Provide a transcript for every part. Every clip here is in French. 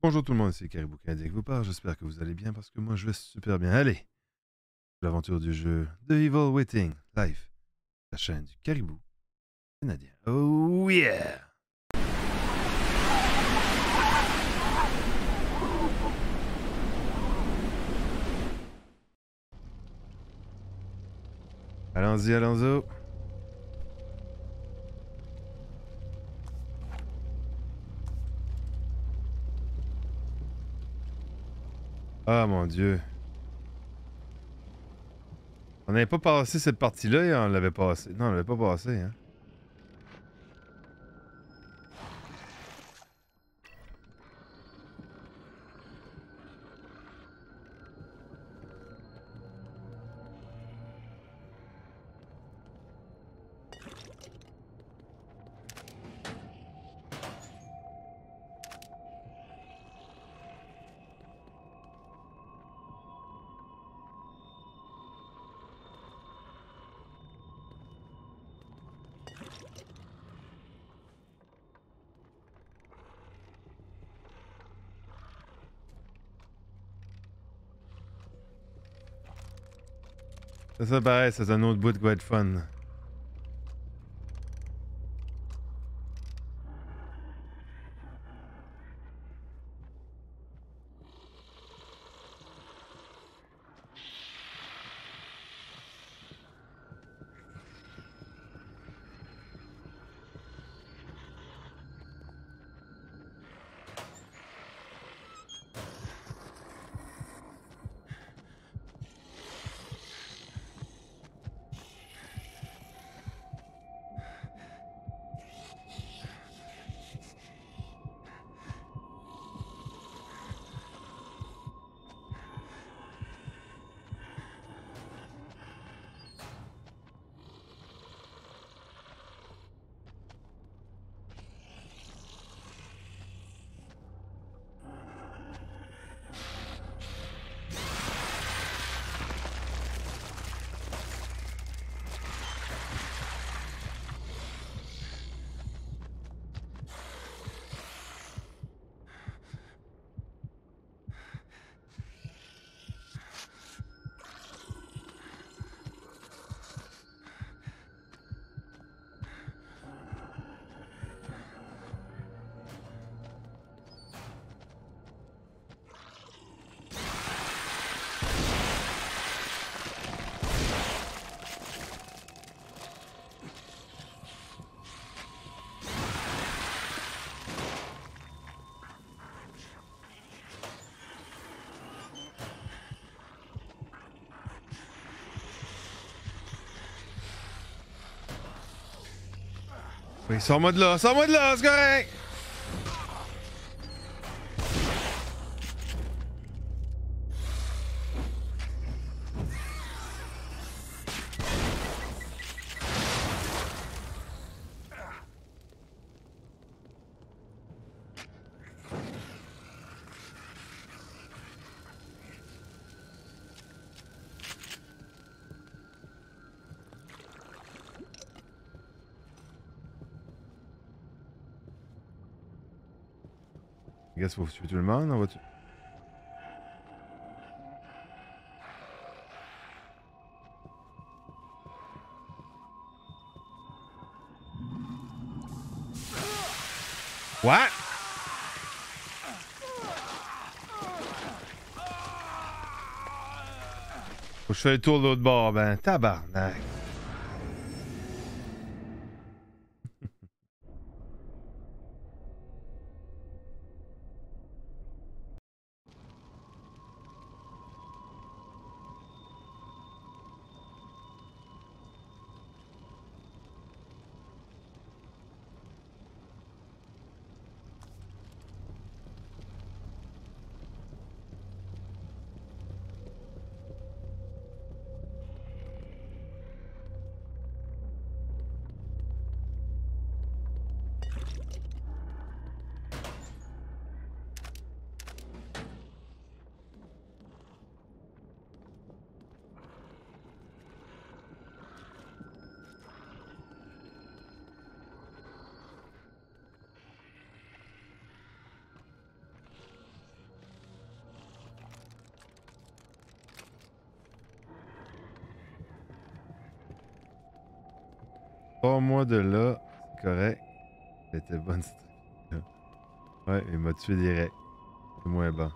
Bonjour tout le monde, c'est Caribou Canadien qui vous parle. J'espère que vous allez bien parce que moi je vais super bien. Allez, l'aventure du jeu The Evil Waiting live, la chaîne du Caribou Canadien. Oh yeah! Allons-y, allons-y. Ah mon Dieu. On n'avait pas passé cette partie-là et on l'avait passé. Non, on l'avait pas passé, hein. Ça paraît, c'est un autre bout qui va être fun. Oui, sors-moi de là, c'est correct! Qu'est-ce qu'il faut tuer tout le monde? On va tuer. What? Faut que je fasse le tour de l'autre bord, ben tabarnak. Sors-moi de là. C'est correct. C'était bonne cette là. Ouais, il m'a tué direct. C'est moins bon.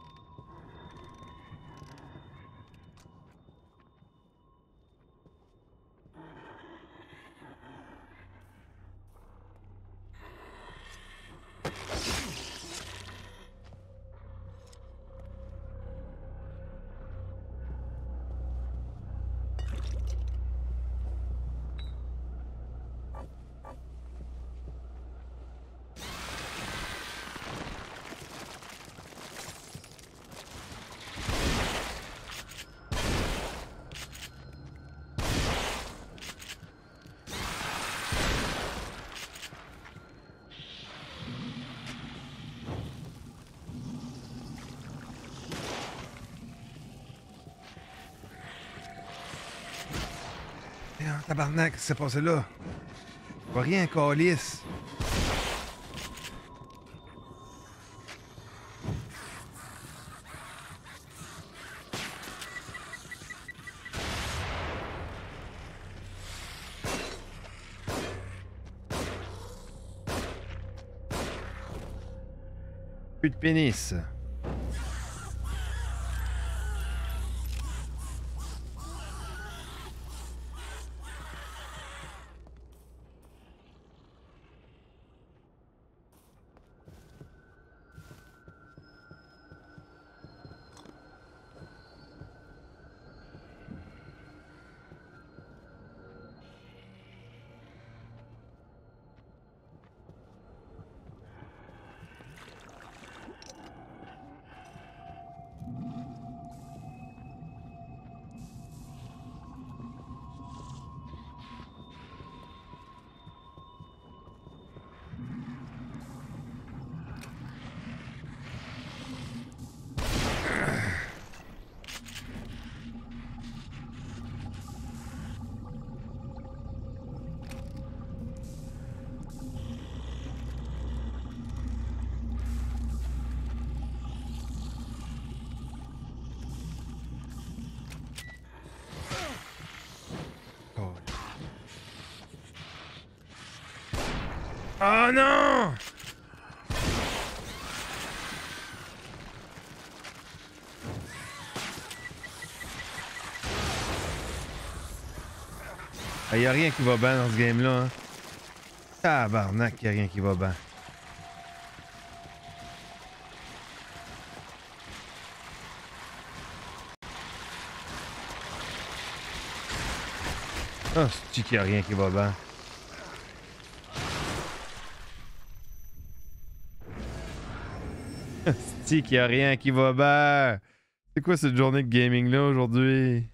Tabarnak, qu'est-ce qui s'est passé là? Je vois rien, calice. Plus de pénis. Oh non! Y a rien qui va bien dans ce game-là. Hein. Tabarnak, y a rien qui va bien. Oh, c'est qu'il y a rien qui va bien. C'est qu'il y a rien qui va bien. C'est quoi cette journée de gaming-là aujourd'hui?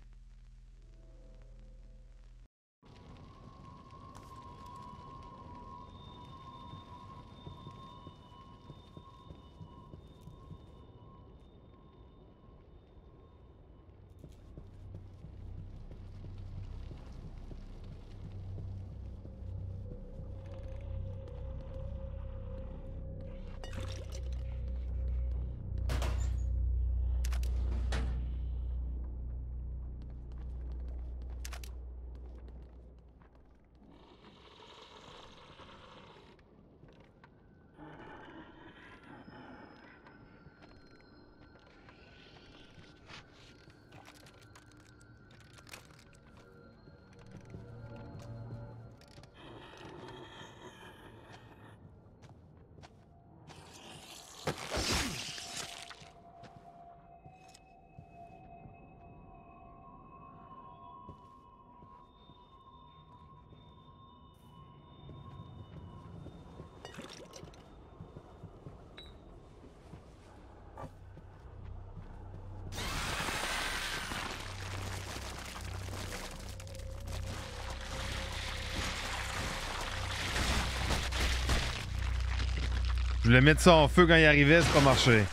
Je voulais mettre ça en feu quand il arrivait, c'est pas marché.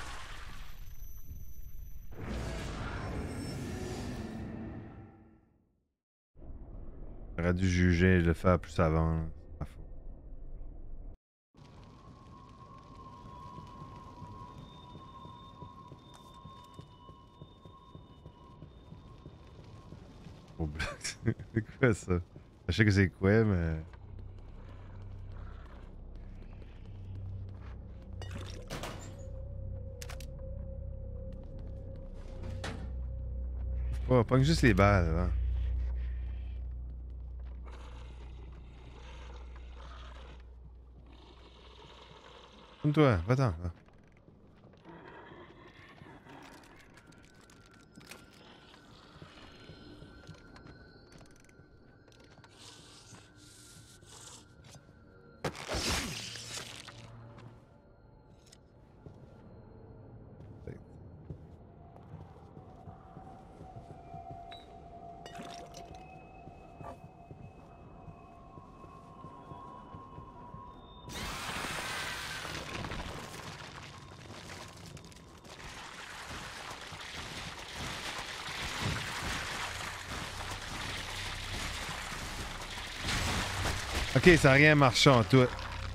J'aurais dû juger et le faire plus avant. Là. C'est pas faux. Oh, blague. C'est quoi ça? Je sais que c'est quoi, mais. Oh, pogne juste les balles, hein. Comme toi, va-t'en. Va. Ok, ça n'a rien marché en tout.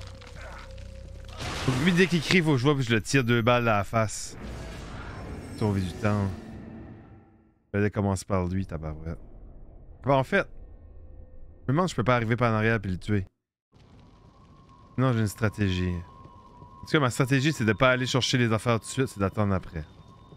Lui, dès qu'il crie, faut que je vois, puis je le tire 2 balles à la face. Sauver du temps. Fallait commencer par lui, tabarouette. Bon, en fait, je me demande si je peux pas arriver par en arrière puis le tuer. Non, j'ai une stratégie. En tout cas, ma stratégie, c'est de pas aller chercher les affaires tout de suite, c'est d'attendre après.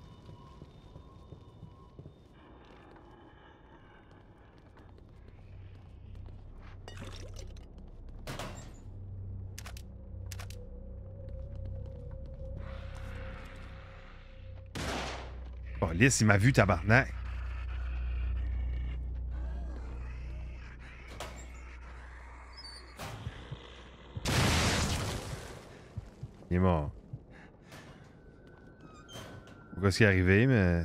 Oh, Lys, il m'a vu, tabarnak. Il est mort. Pourquoi est-ce qu'il est arrivé, mais...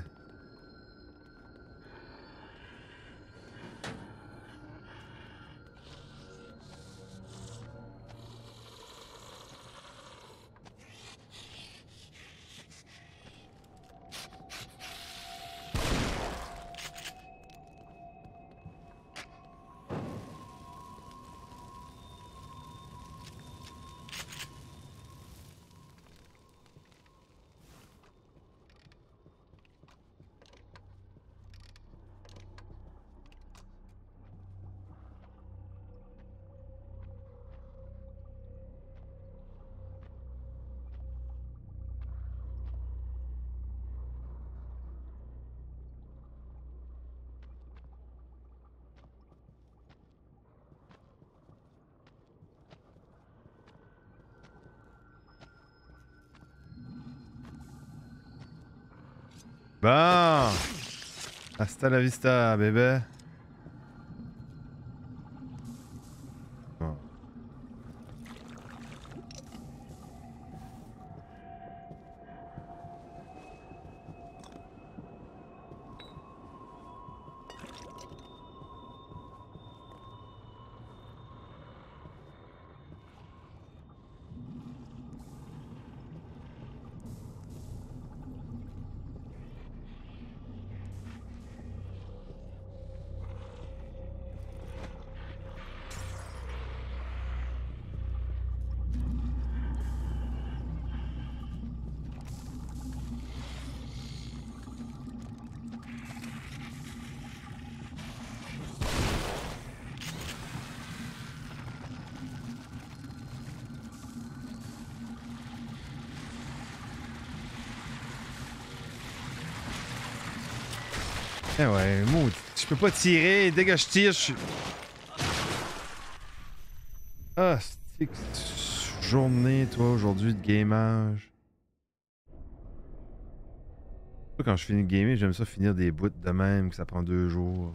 Bon! Hasta la vista, bébé. Bon. Eh ouais, maudit. Je peux pas tirer. Dès que je tire, je suis... Ah, c'est que journée, toi, aujourd'hui, de gamage. Quand je finis de gamer, j'aime ça finir des bouts de même, que ça prend 2 jours.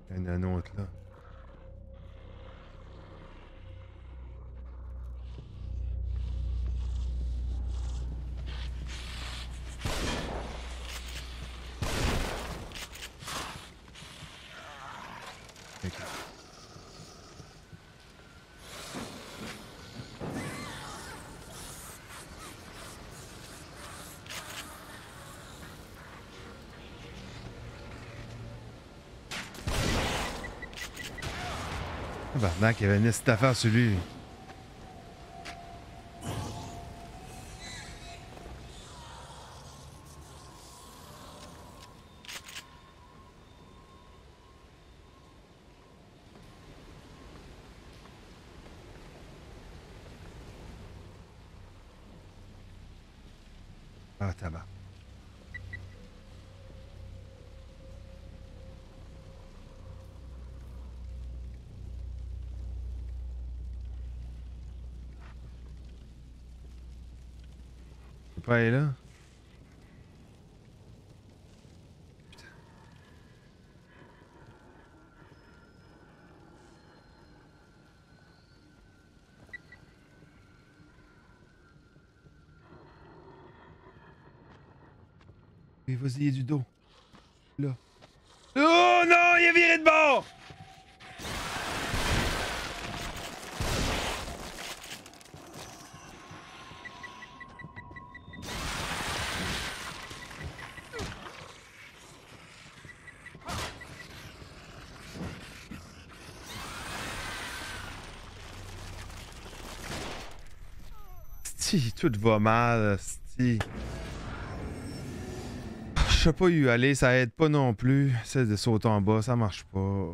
Il y en a un autre là. Ok. Tabarnak, il y avait une petite affaire sur lui. Ah, tabac. C'est pas aller là? Oui, vas-y, il y a du dos. Là. Oh non, il est viré de bord! Si, tout va mal, si. Je sais pas où aller, ça aide pas non plus. C'est de sauter en bas, ça marche pas.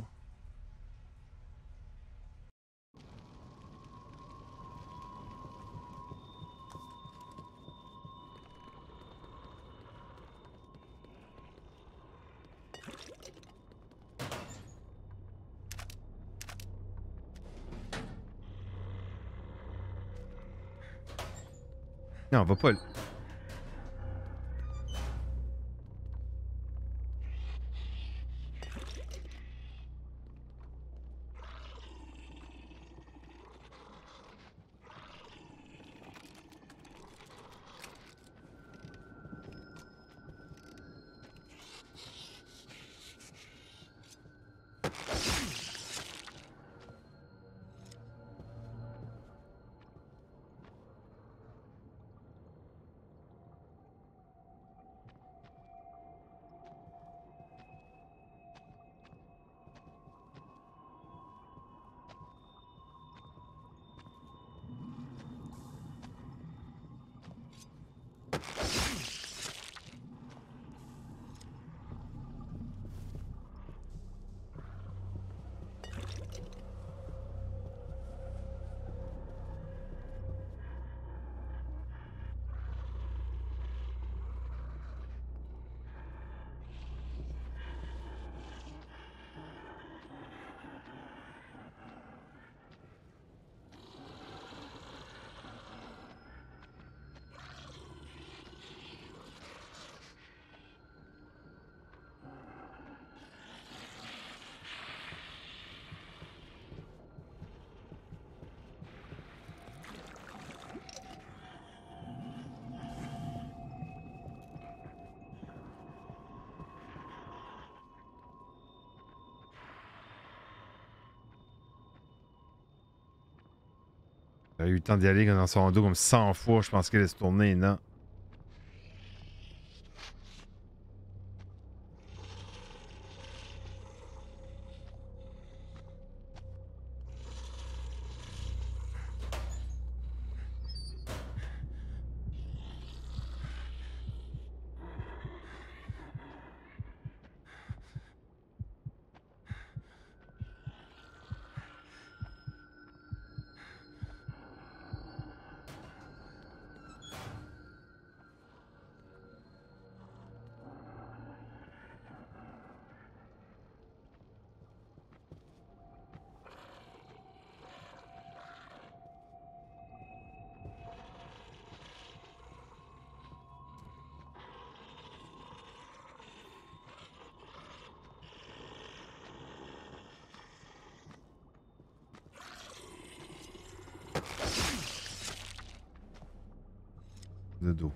Non, on va pas. J'avais eu le temps d'y aller dans son dos comme 100 fois, je pense qu'elle allait se tourner, non. de dos.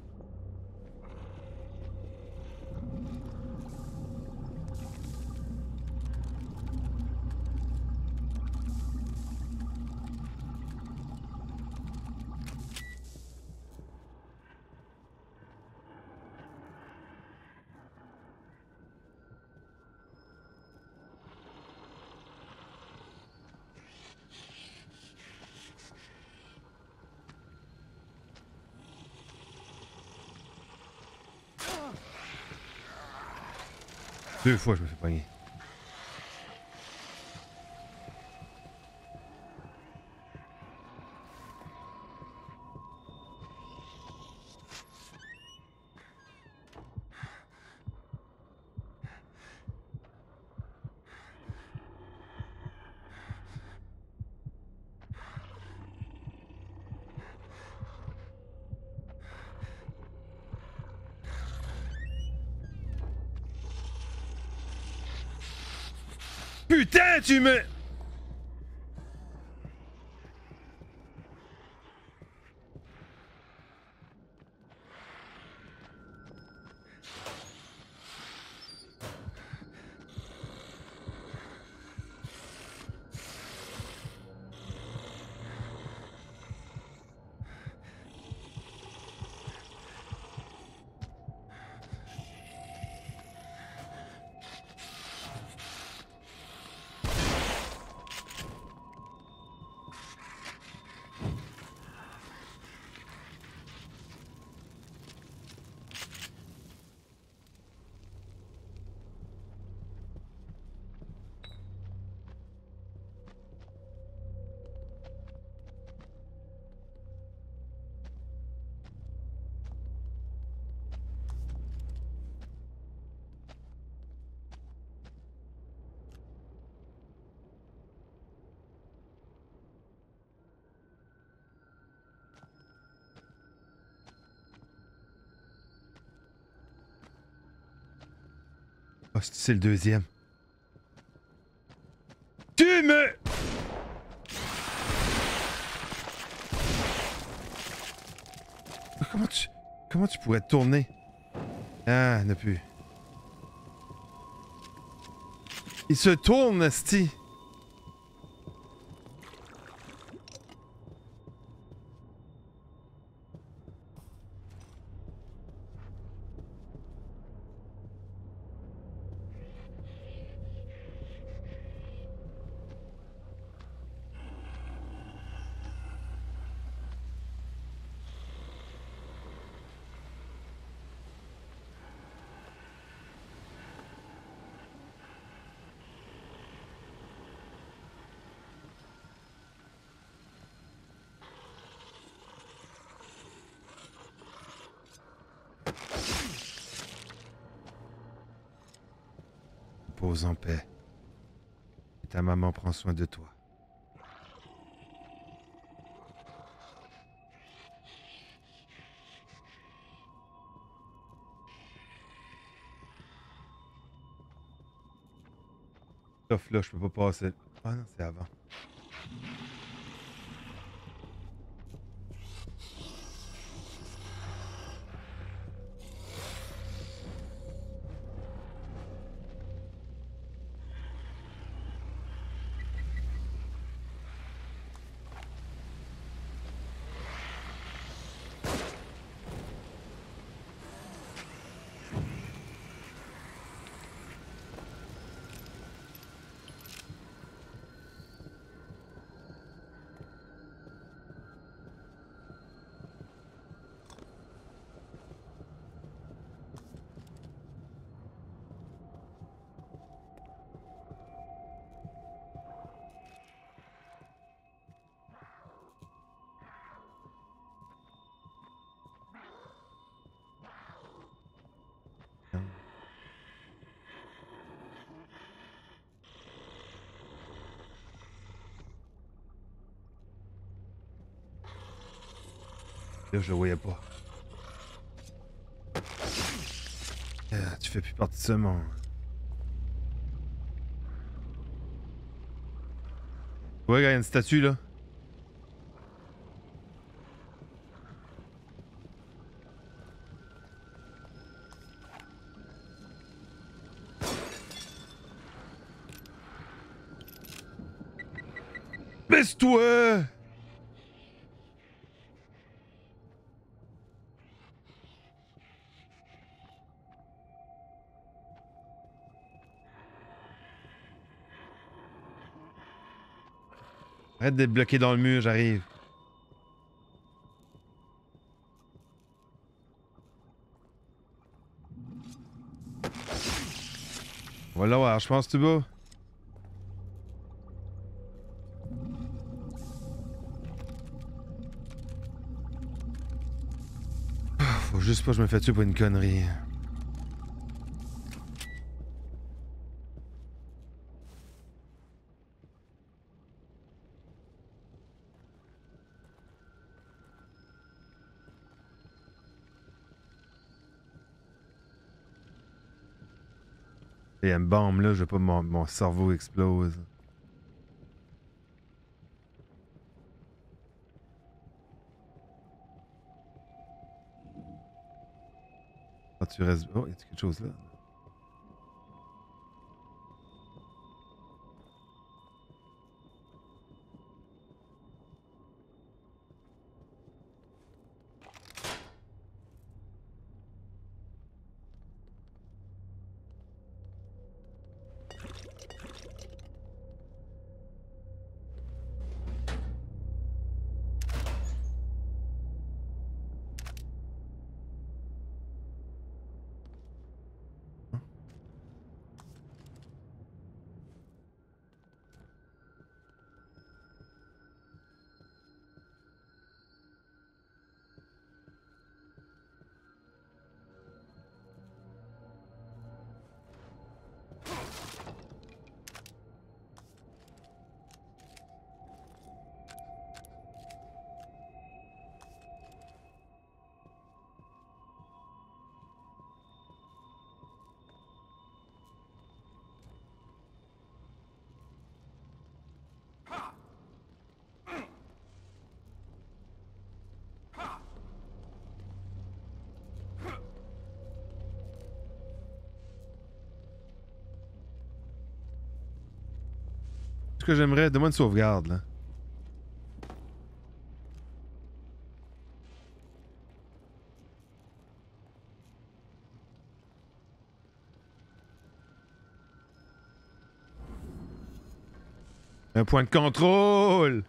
Deux fois je me fais pogner. Putain, tu me... Oh, c'est le deuxième. Tu me... Comment tu pourrais tourner? Ah, n'a plus. Il se tourne, asti. Repose en paix. Et ta maman prend soin de toi. Sauf là, je peux pas passer. Ah non, c'est avant. Là, je le voyais pas. Ah, tu fais plus partie de ce monde. Ouais, il y a une statue là. Baisse-toi! Arrête d'être bloqué dans le mur, j'arrive. On va l'avoir, je pense, tout bas. Faut juste pas que je me fasse tuer pour une connerie. Et elle me bombe là, je veux pas que mon cerveau explose. Ah, tu restes. Oh, y a quelque chose là? Ce que j'aimerais, donne-moi une sauvegarde là. Un point de contrôle!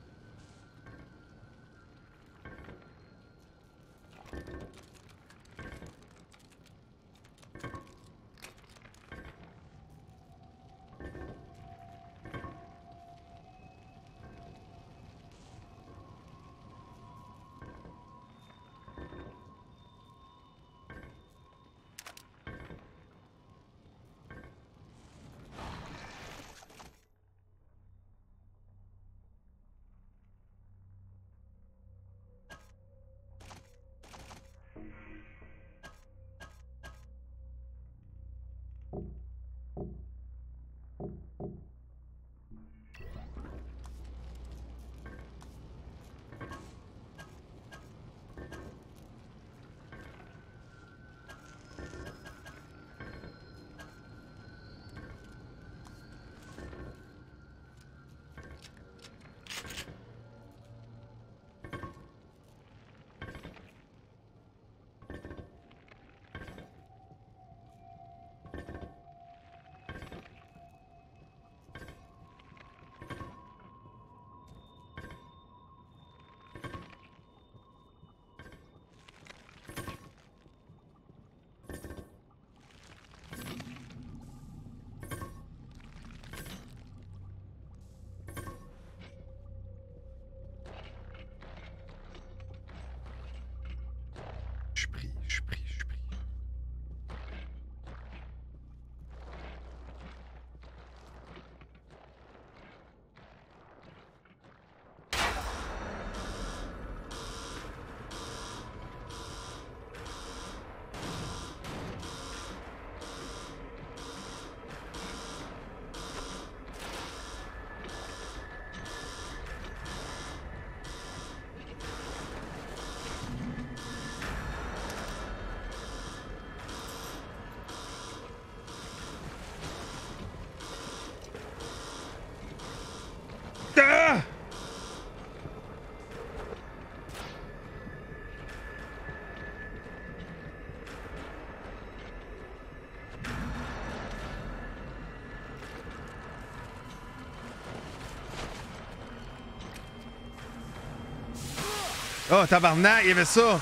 Oh, tabarnak, il y avait ça!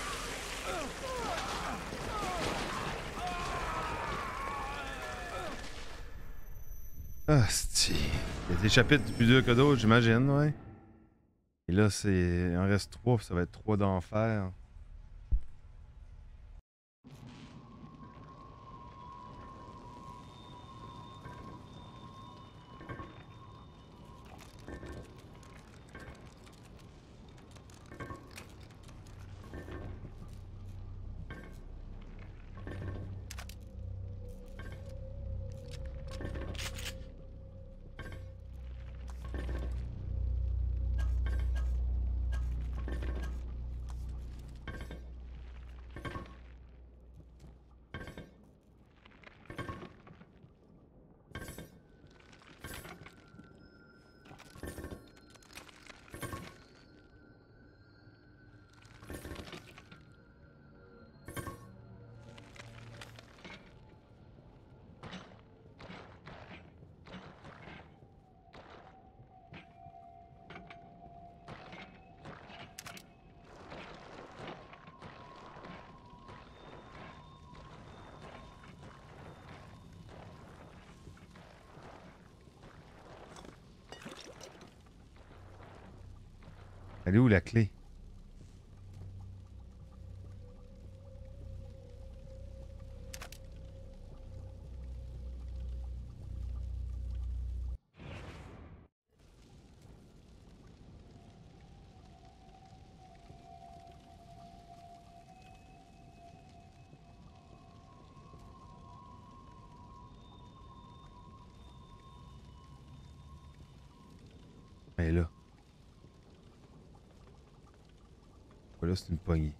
Ah, c'ti. Il y a des chapitres plus durs que d'autres, j'imagine, ouais. Et là, c'est. Il en reste 3, ça va être 3 d'enfer. Elle est où la clé? Elle est là. Voilà, c'est une poignée.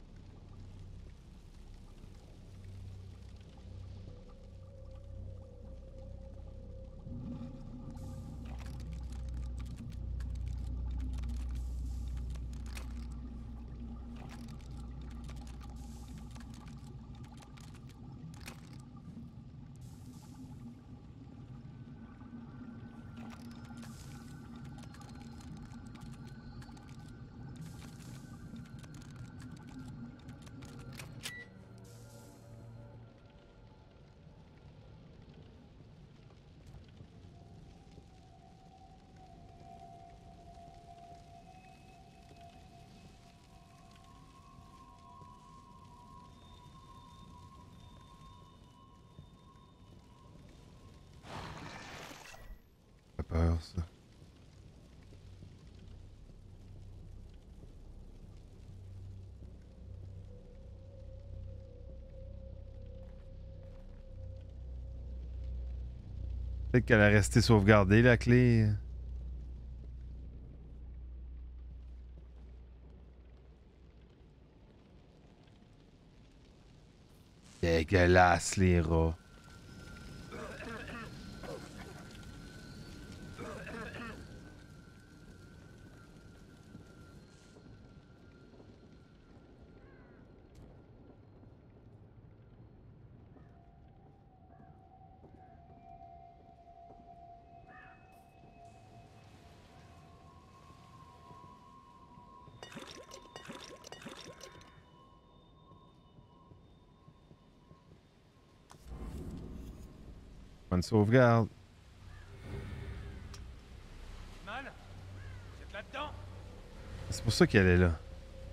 Pas peur, ça. Peut-être qu'elle a resté sauvegardée, la clé. Dégueulasse, les rats. Bonne sauvegarde. Mal? Vous êtes là-dedans? C'est pour ça qu'elle est là.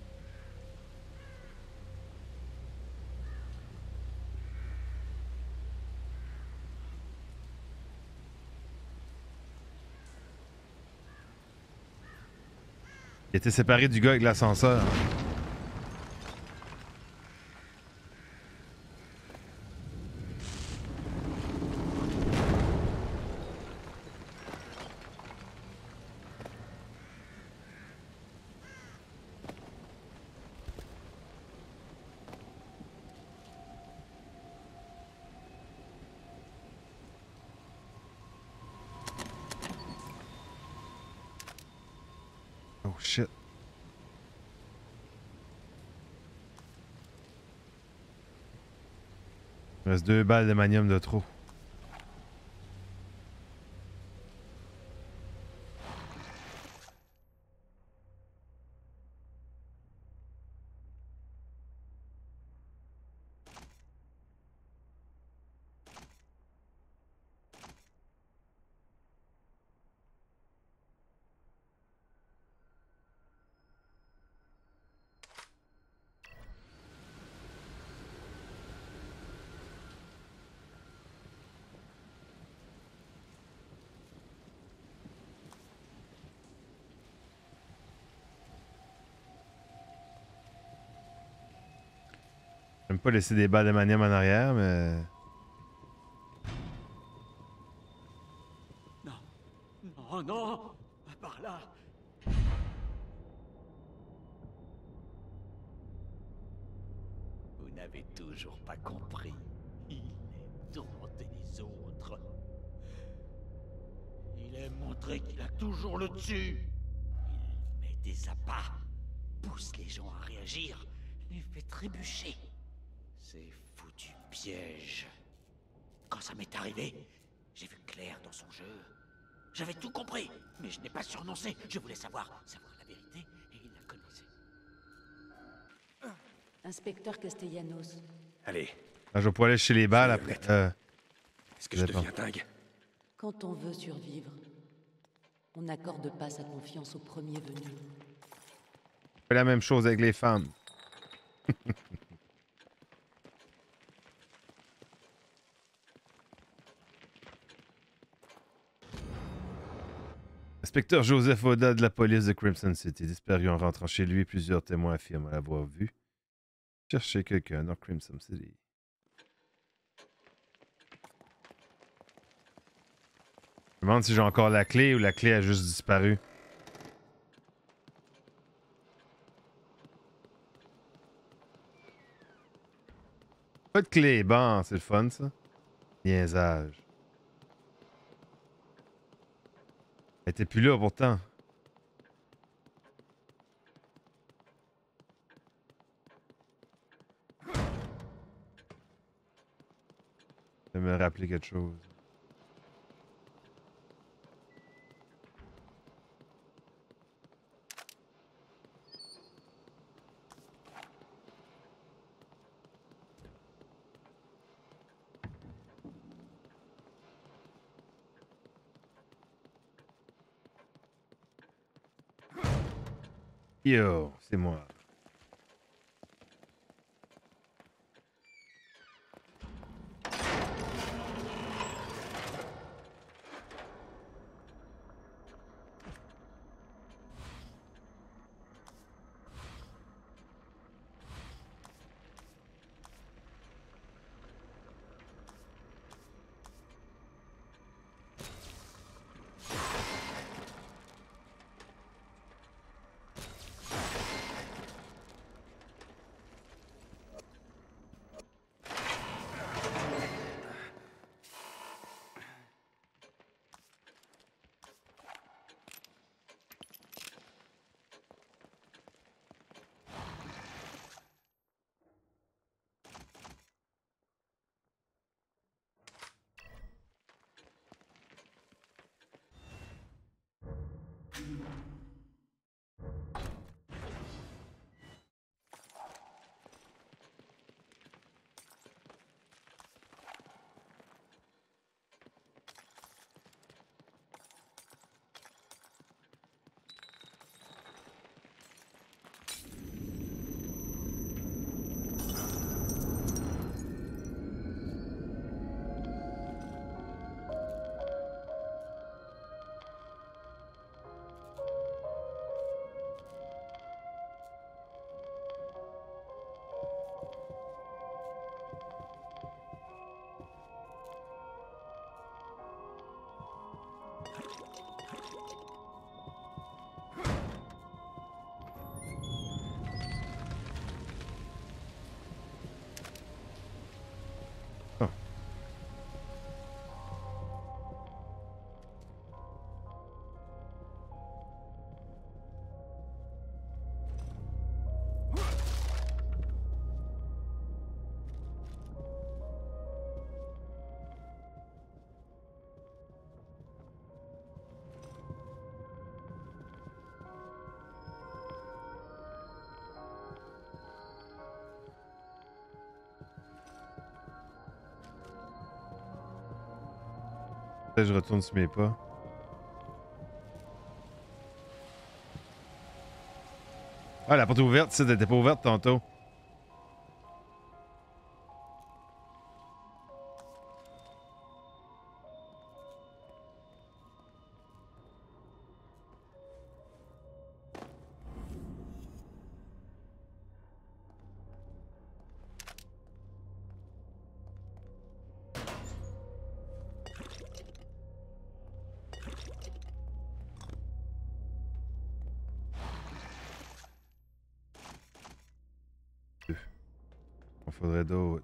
Il était séparé du gars avec l'ascenseur. Oh shit. Il reste 2 balles de manium de trop. même pas laissé des balles de manium en arrière, mais... Non, non, non, par là. Vous n'avez toujours pas compris. Il aime tourmenter les autres. Il aime montrer qu'il a toujours le dessus. Il met des appâts, pousse les gens à réagir, les fait trébucher. C'est foutu piège. Quand ça m'est arrivé, j'ai vu clair dans son jeu. J'avais tout compris, mais je n'ai pas surnoncé. Je voulais savoir la vérité, et il la connaissait. Inspecteur Castellanos. Allez, Ah, je vais pouvoir aller chez les balles après. honnête. Est-ce que ça je dépend. deviens dingue? Quand on veut survivre, on n'accorde pas sa confiance au premier venu. On fait la même chose avec les femmes. Inspecteur Joseph Oda de la police de Crimson City disparu en rentrant chez lui. Plusieurs témoins affirment l'avoir vu chercher quelqu'un dans Crimson City. Je me demande si j'ai encore la clé ou la clé a juste disparu. Pas de clé, bon, c'est le fun ça. Niaisage. Elle était plus là pourtant. Je vais me rappeler quelque chose. Yo, c'est moi. Oh. Je retourne sur mes pas. Ah, la porte est ouverte, ça, elle était pas ouverte tantôt. faudrait d'autres.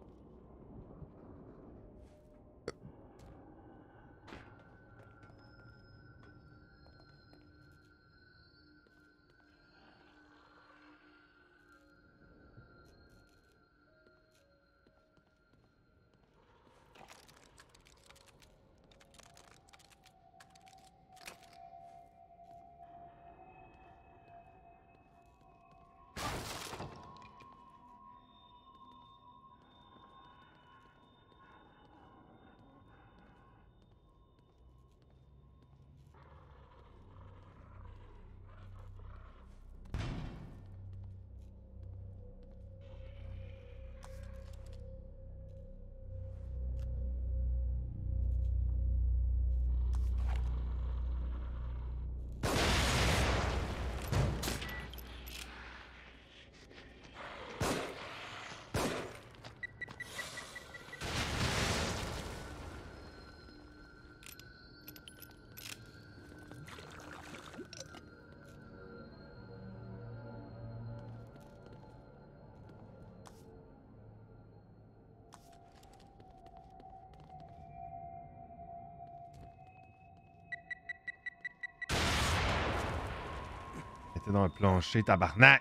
T'es dans le plancher, tabarnak!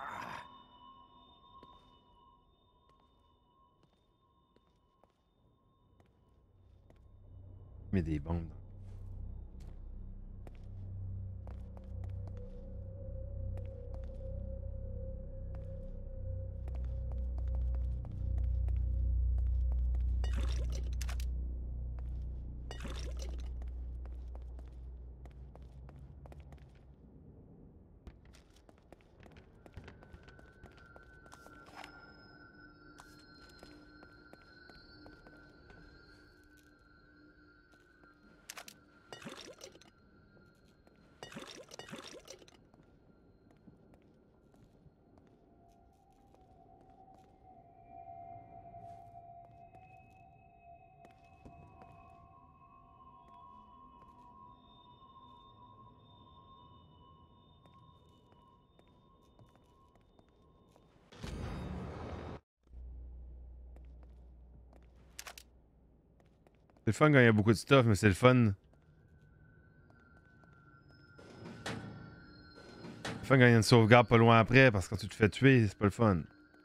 Mais des bombes. C'est le fun quand il y a beaucoup de stuff, mais c'est le fun. C'est le fun quand il y a une sauvegarde pas loin après, parce que quand tu te fais tuer, c'est pas le fun.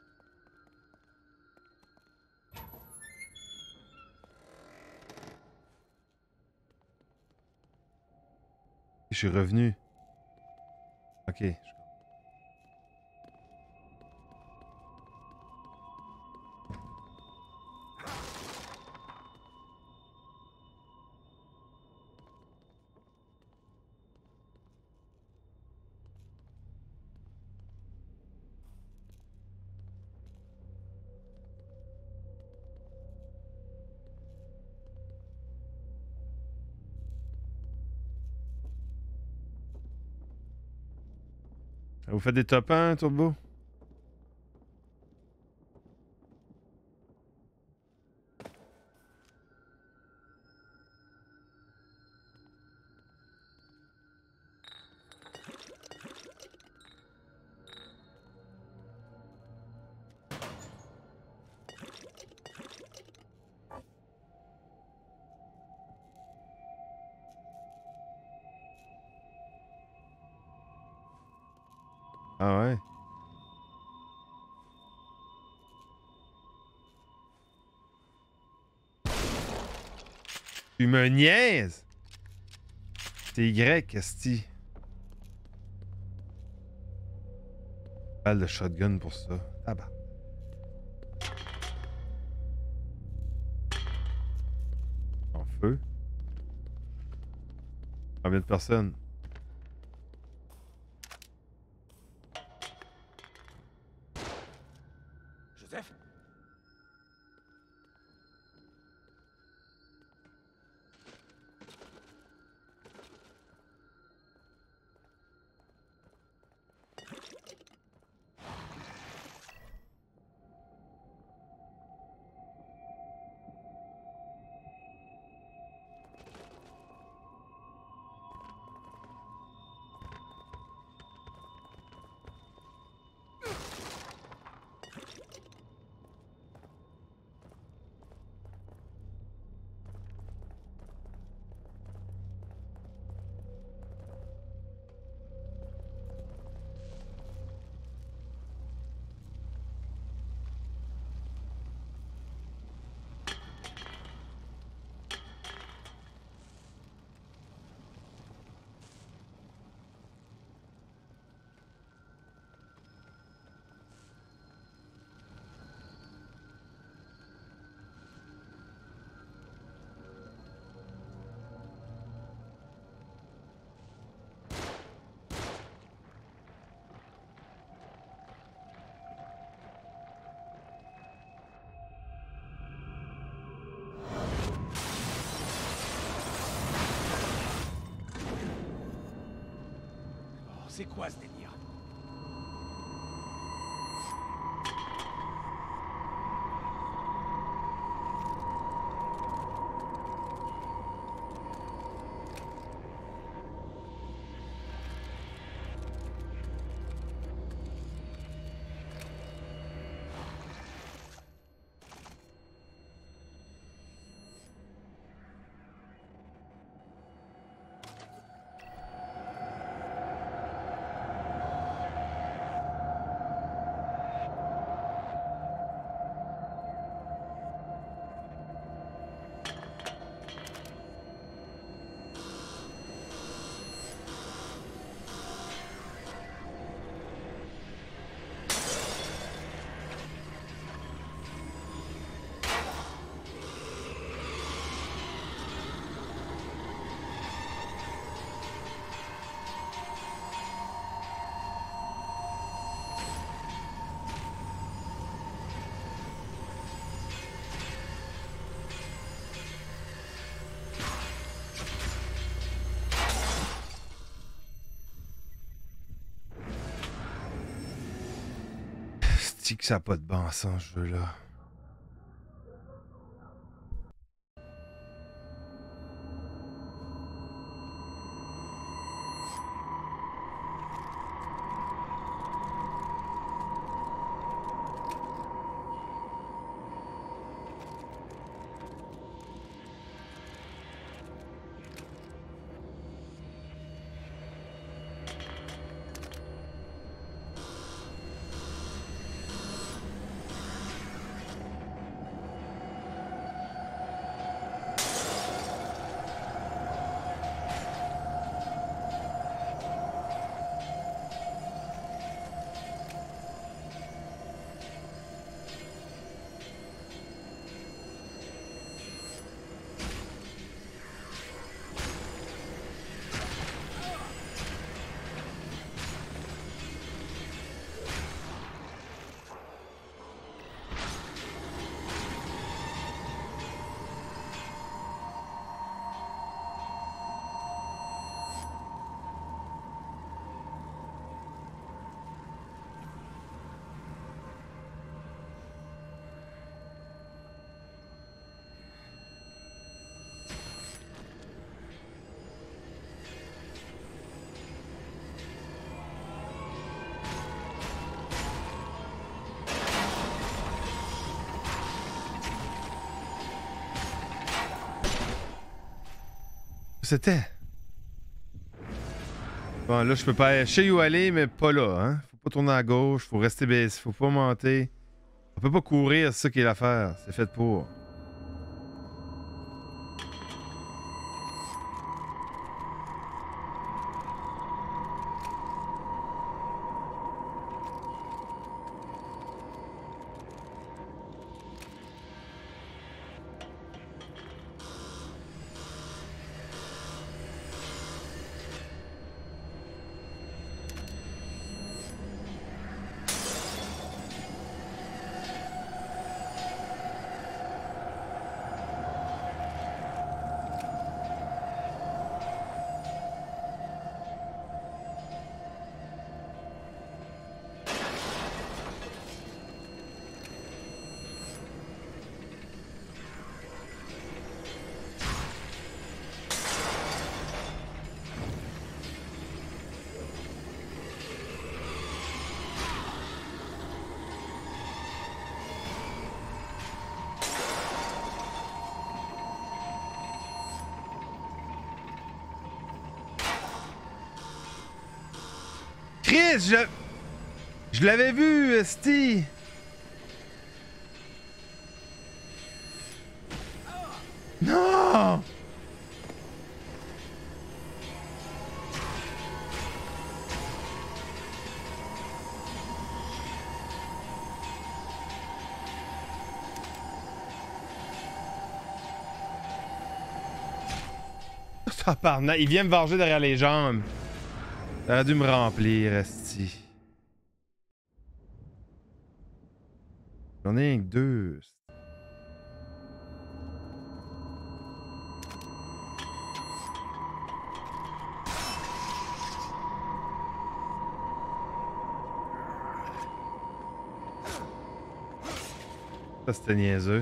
Je suis revenu. Ok. Vous faites des top 1, Turbo? Ah ouais? Tu me niaises? C'est Y, esti. Balle de shotgun pour ça. Ah bah. En feu. Combien de personnes? Joseph? C'est quoi ce délire? Que ça n'a pas de bon sens, ce jeu-là. C'était. Bon, là, je peux pas. Je sais où aller, mais pas là, hein. Faut pas tourner à gauche, faut rester baissé, faut pas monter. On peut pas courir, c'est ça qui est l'affaire. C'est fait pour. Chris, je l'avais vu, esti. Non! Tabarnak, il vient me venger derrière les jambes. T'aurais dû me remplir, esti. J'en ai rien que deux. Ça, c'était niaiseux.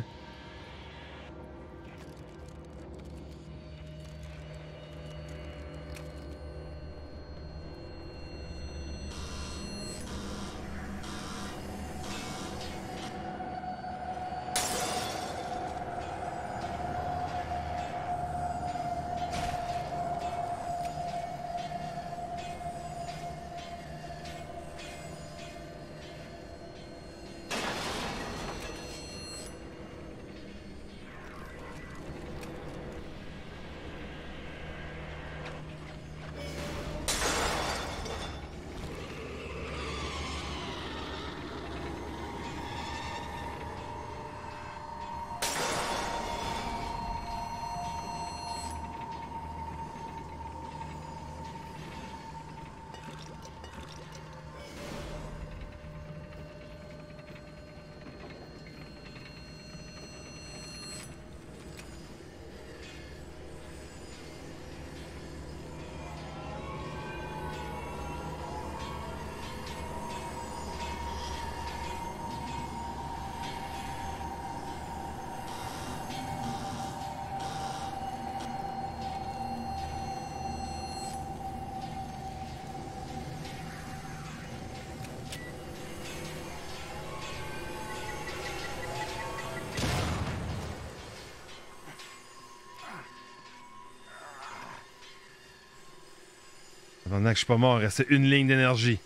Pendant que je suis pas mort, il restait une ligne d'énergie.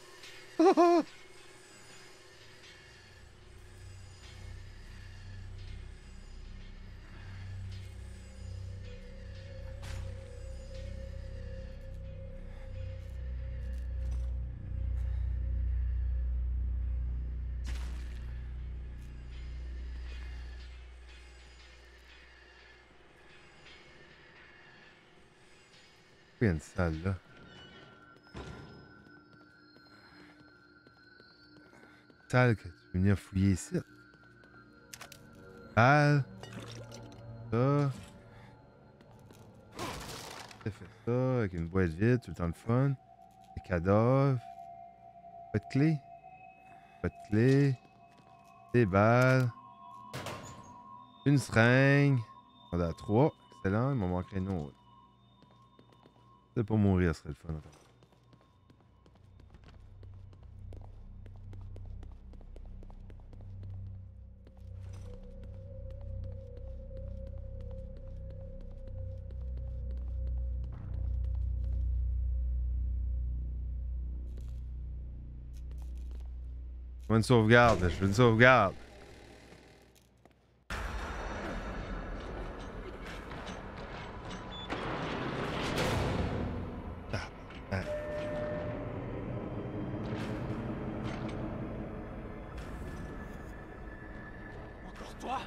Il y a une salle là. Salle que tu veux venir fouiller ici. Salle. Ça. Ça fait ça avec une boîte vide, tout le temps le fun. Des cadavres. Pas de clé. Pas de clé. Des balles. Une seringue. On a 3. Excellent. Il m'en manquerait une autre. C'est pour mourir, ce serait le fun. Je veux une sauvegarde, je veux une sauvegarde. Encore toi?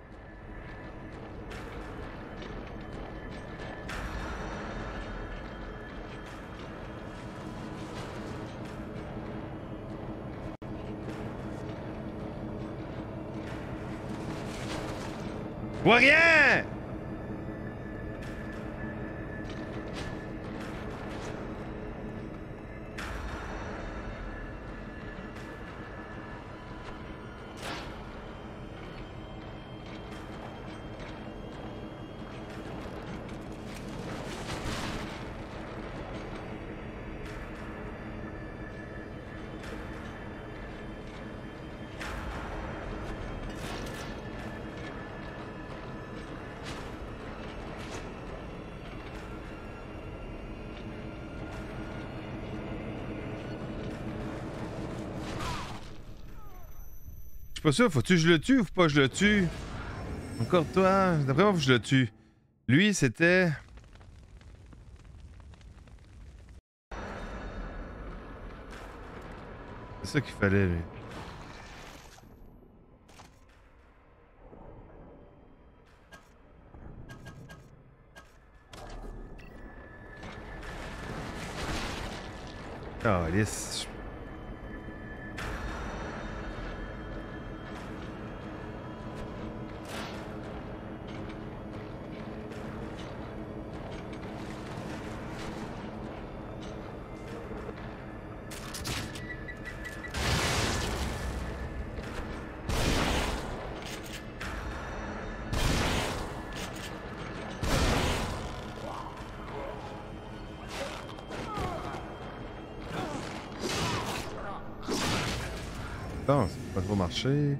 Vois rien! Je suis pas sûr, faut-tu que je le tue ou faut pas que je le tue? Encore toi, d'après moi, faut que je le tue. Lui, c'était... C'est ça qu'il fallait, lui. Ah, lisse. Non, ça peut pas trop marcher.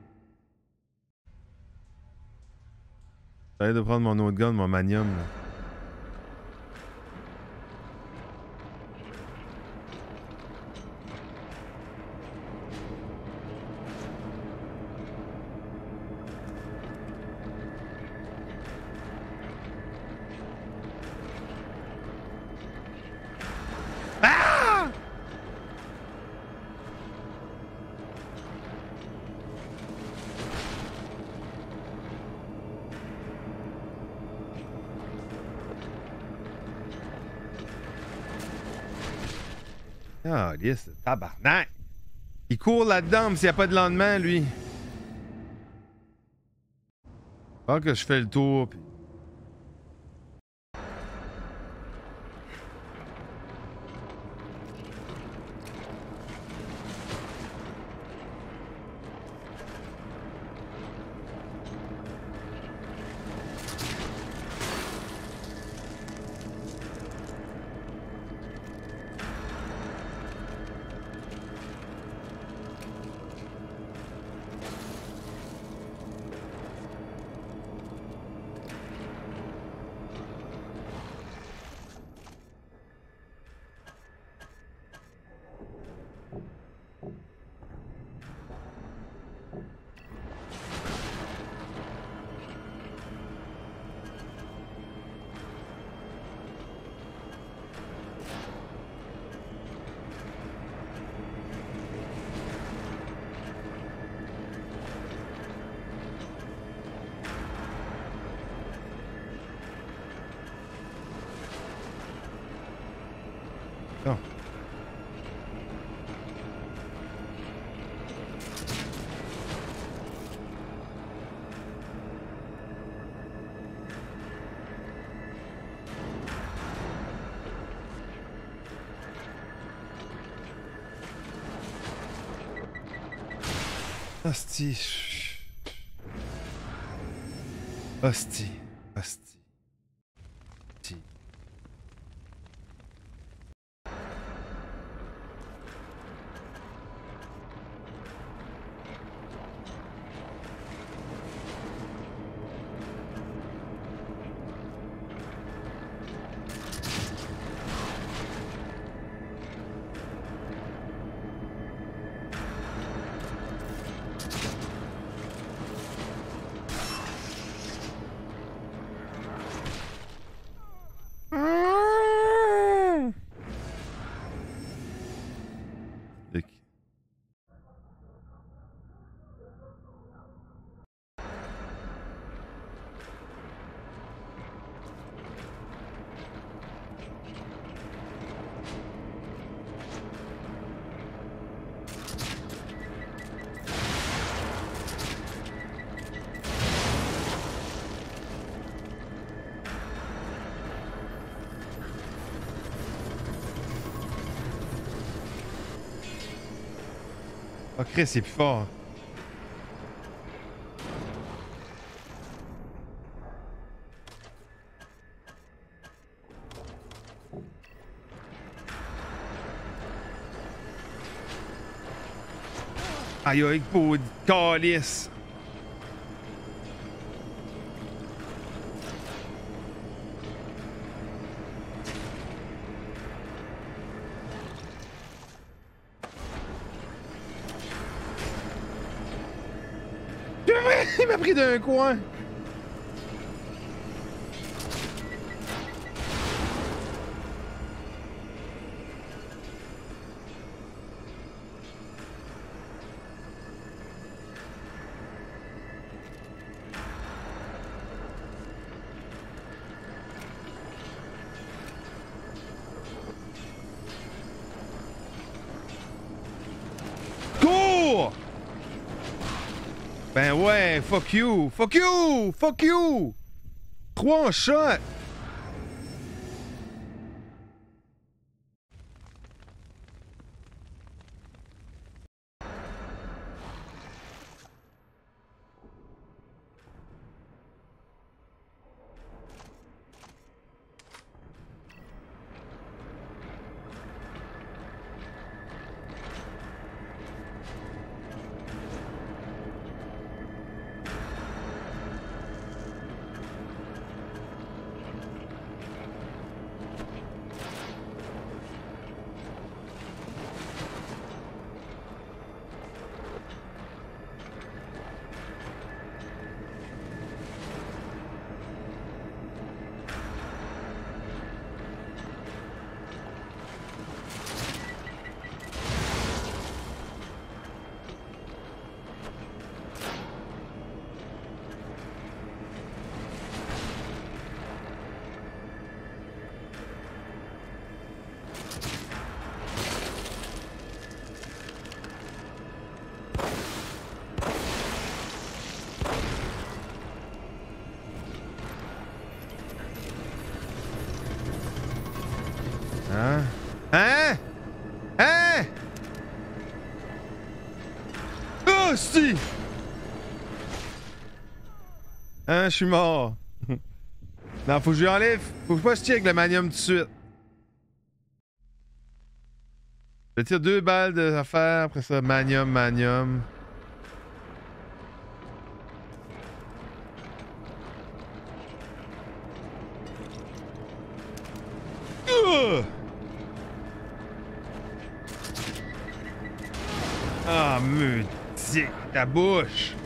J'essaie de prendre mon autre gun, mon manium, là. Ah, lisse, tabarnak! Il court là-dedans, mais s'il n'y a pas de lendemain, lui. Pas que je fais le tour, puis... Non. Hostie. Hostie. Hostie. Hostie. Oh, Chris, c'est plus fort. Aïe, aïe, pour calice. Il m'a pris d'un coin. Cours! Ben ouais, fuck you! Fuck you! Fuck you! 3 en shot! Hein? Hein? Hein? Oh, si! Hein, je suis mort. Non, faut que je lui enlève. Faut pas que je tire avec le manium tout de suite. Je tire 2 balles d'affaires, après ça, manium. Ah, maudit, ta bouche!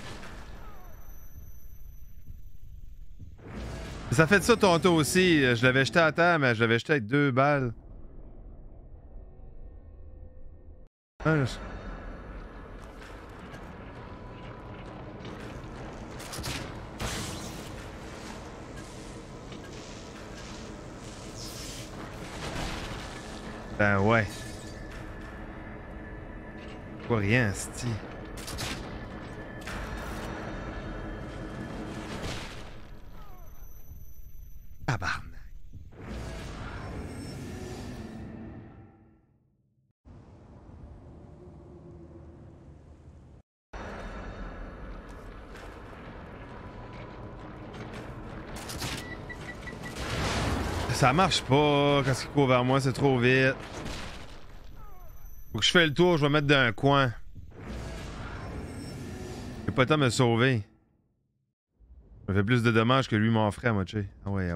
Ça fait de ça tantôt aussi. Je l'avais jeté à terre, mais je l'avais jeté avec 2 balles. Ah, Ben ouais. Pas rien, c'ti. Tabarnak. Ça marche pas quand il court vers moi, c'est trop vite. Faut que je fasse le tour, je vais mettre dans un coin. J'ai pas le temps de me sauver. Ça fait plus de dommages que lui m'en ferait, moi, tu sais. Ah ouais.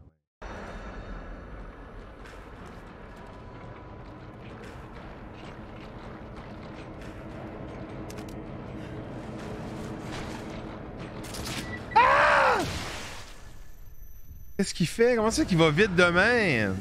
Qu'est-ce qu'il fait? Comment ça qu'il va vite de même?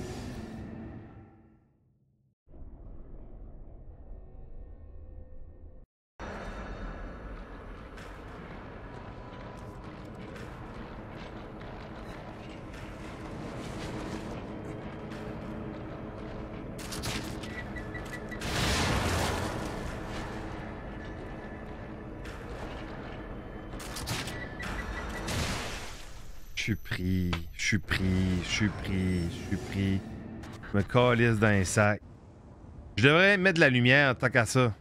Je suis pris. Je me calisse dans un sac. Je devrais mettre de la lumière tant qu'à ça.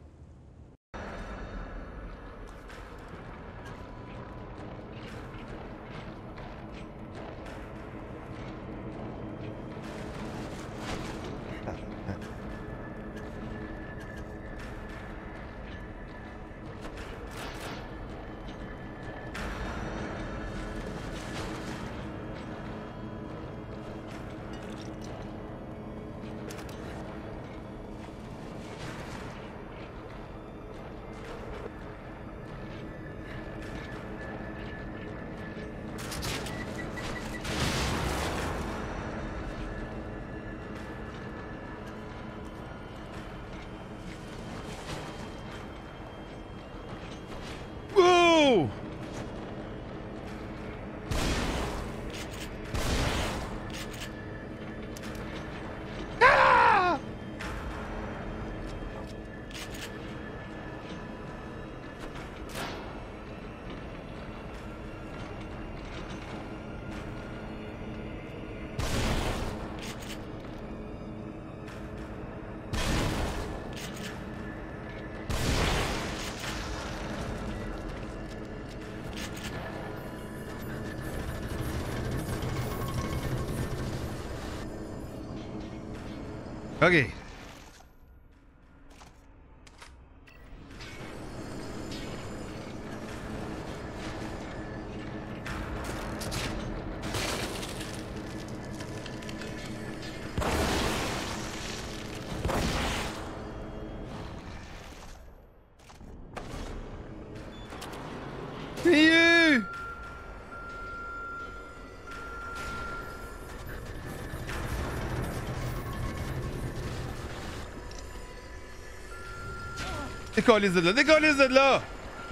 OK. Décollez de là! Décollez de là!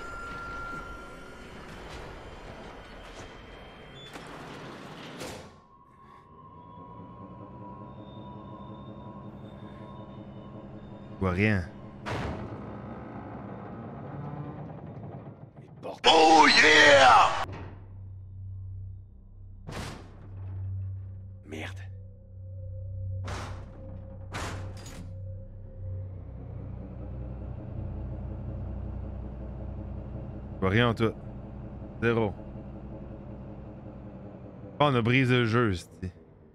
Je vois rien. Oh yeah! Merde. vois rien en tout. Zéro. Oh, on a brisé le jeu, c'est.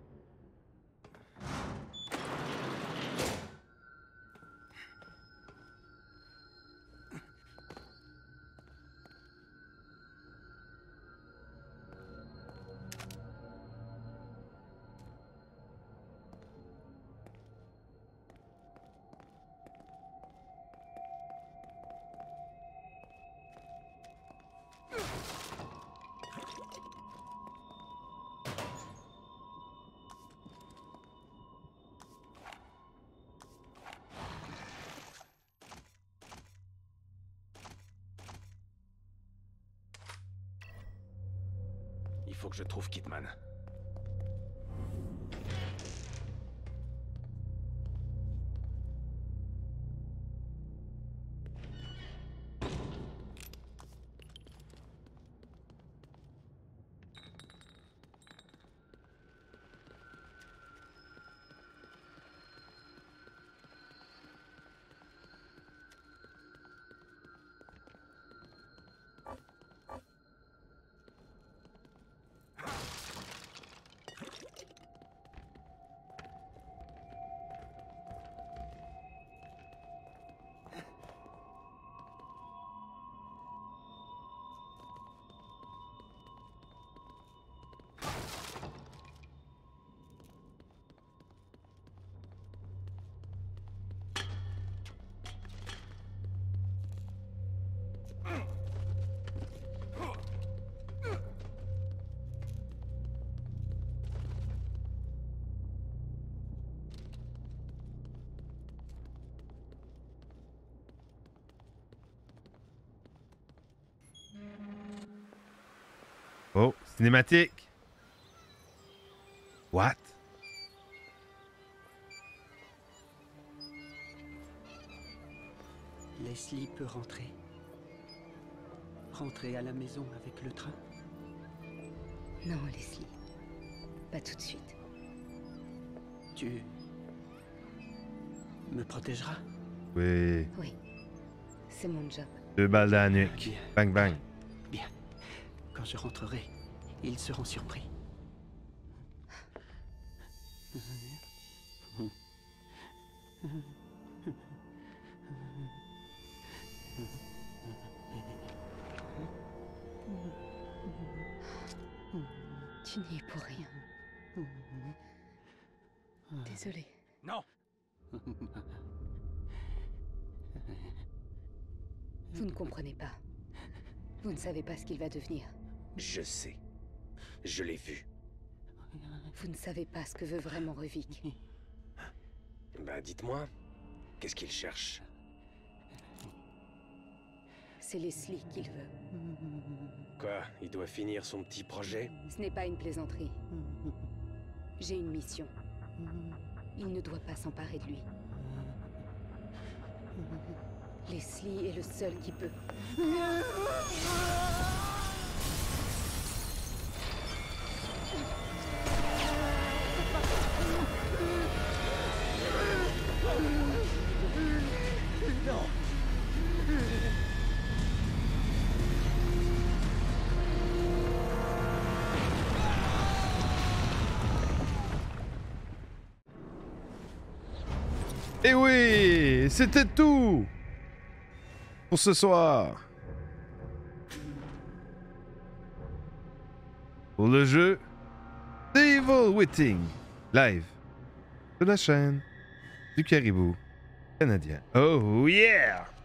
Il faut que je trouve Kidman. Oh, cinématique. What? Leslie peut rentrer. Rentrer à la maison avec le train. Non, Leslie. Pas tout de suite. Tu me protégeras? Oui. Oui. C'est mon job. 2 balles dans la nuque. Bien. Bang bang. Bien. Quand je rentrerai, ils seront surpris. Tu n'y es pour rien. Désolée. Non! Vous ne comprenez pas. Vous ne savez pas ce qu'il va devenir. Je sais. Je l'ai vu. Vous ne savez pas ce que veut vraiment Ruvik. Bah dites-moi, qu'est-ce qu'il cherche? C'est Leslie qu'il veut. Quoi? Il doit finir son petit projet? Ce n'est pas une plaisanterie. J'ai une mission. Il ne doit pas s'emparer de lui. Leslie est le seul qui peut. Et oui, c'était tout pour ce soir. Pour le jeu The Evil Witting live de la chaîne du Caribou canadien. Oh yeah!